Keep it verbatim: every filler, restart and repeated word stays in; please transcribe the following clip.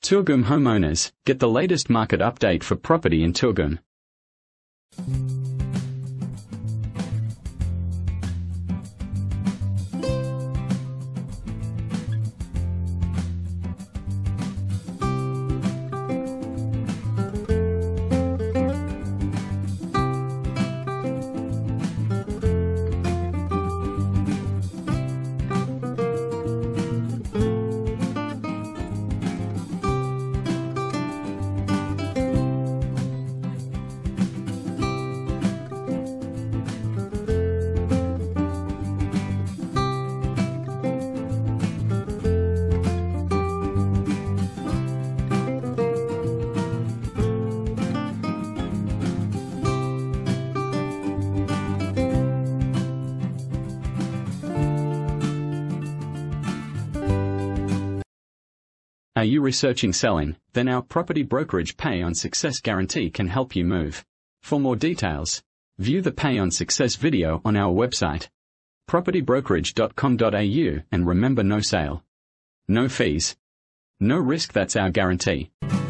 Toogoom homeowners, get the latest market update for property in Toogoom. Are you researching selling? Then our property brokerage Pay on Success guarantee can help you move. For more details, view the Pay on Success video on our website, property brokerage dot com dot a u, and remember, no sale, no fees, no risk. That's our guarantee.